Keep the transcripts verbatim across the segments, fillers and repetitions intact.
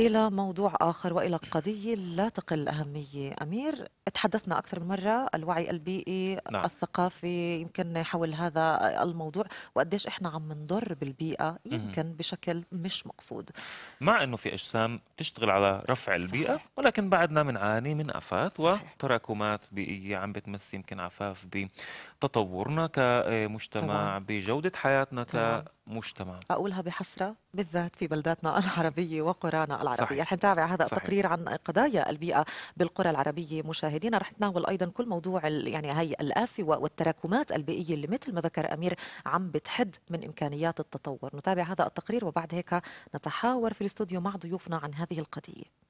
إلى موضوع آخر وإلى قضية لا تقل أهمية. أمير، تحدثنا أكثر من مرة الوعي البيئي، نعم. الثقافي، يمكن حول هذا الموضوع وقديش إحنا عم نضر بالبيئة اهم. يمكن بشكل مش مقصود. مع إنه في أجسام تشتغل على رفع البيئة، صحيح. ولكن بعدنا بنعاني من آفات صحيح. وتراكمات بيئية عم بتمس يمكن عفاف بتطورنا تمام. كمجتمع، بجودة حياتنا تمام. كمجتمع. أقولها بحسرة بالذات في بلداتنا العربية وقرانا العربية. صحيح. رح نتابع هذا صحيح. التقرير عن قضايا البيئة بالقرى العربية. مشاهدينا رح نتناول أيضا كل موضوع ال- يعني هي الآفة والتراكمات البيئية اللي مثل ما ذكر أمير عم بتحد من إمكانيات التطور. نتابع هذا التقرير وبعد هيك نتحاور في الاستوديو مع ضيوفنا عن هذه القضية.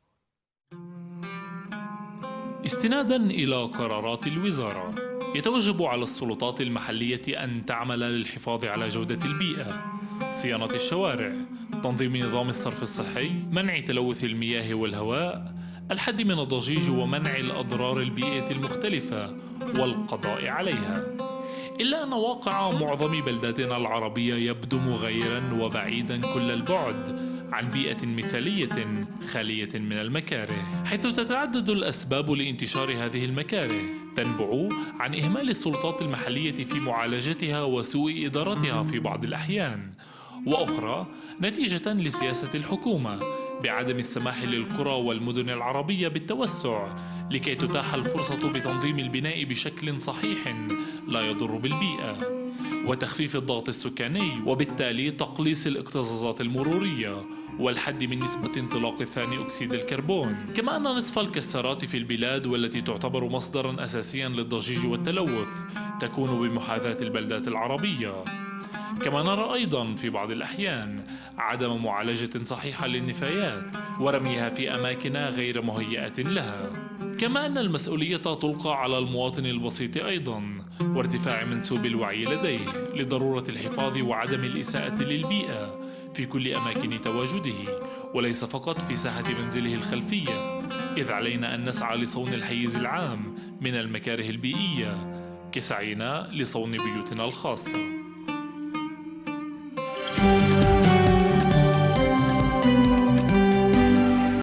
استنادا إلى قرارات الوزارة، يتوجب على السلطات المحلية أن تعمل للحفاظ على جودة البيئة، صيانة الشوارع، تنظيم نظام الصرف الصحي، منع تلوث المياه والهواء، الحد من الضجيج ومنع الأضرار البيئية المختلفة والقضاء عليها. إلا أن واقع معظم بلداتنا العربية يبدو مغايرا وبعيدا كل البعد عن بيئة مثالية خالية من المكاره، حيث تتعدد الأسباب لانتشار هذه المكاره، تنبع عن إهمال السلطات المحلية في معالجتها وسوء إدارتها في بعض الأحيان، وأخرى نتيجة لسياسة الحكومة بعدم السماح للقرى والمدن العربية بالتوسع لكي تتاح الفرصة بتنظيم البناء بشكل صحيح لا يضر بالبيئة، وتخفيف الضغط السكاني وبالتالي تقليص الاكتظاظات المرورية والحد من نسبة انطلاق ثاني أكسيد الكربون. كما أن نصف الكسارات في البلاد والتي تعتبر مصدرا أساسيا للضجيج والتلوث تكون بمحاذاة البلدات العربية. كما نرى أيضا في بعض الأحيان عدم معالجة صحيحة للنفايات ورميها في أماكن غير مهيئة لها. كما أن المسؤولية تلقى على المواطن البسيط أيضا، وارتفاع منسوب الوعي لديه لضرورة الحفاظ وعدم الإساءة للبيئة في كل أماكن تواجده، وليس فقط في ساحة منزله الخلفية، إذ علينا أن نسعى لصون الحيز العام من المكاره البيئية كسعينا لصون بيوتنا الخاصة.